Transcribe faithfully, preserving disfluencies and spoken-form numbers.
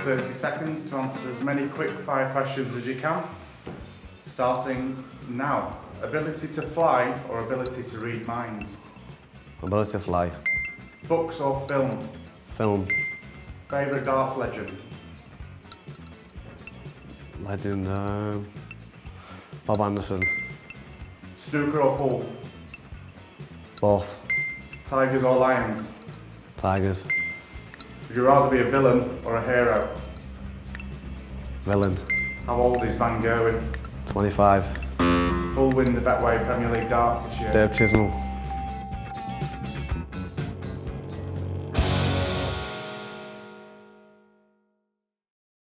thirty seconds to answer as many quick fire questions as you can. Starting now. Ability to fly or ability to read minds? Ability to fly. Books or film? Film. Favourite darts legend? Legend, um, Bob Anderson. Snooker or pool? Both. Tigers or lions? Tigers. Would you rather be a villain or a hero? Villain. How old is Van Gerwen? twenty-five. Full win the Betway Premier League darts this year. Dave Chisnall.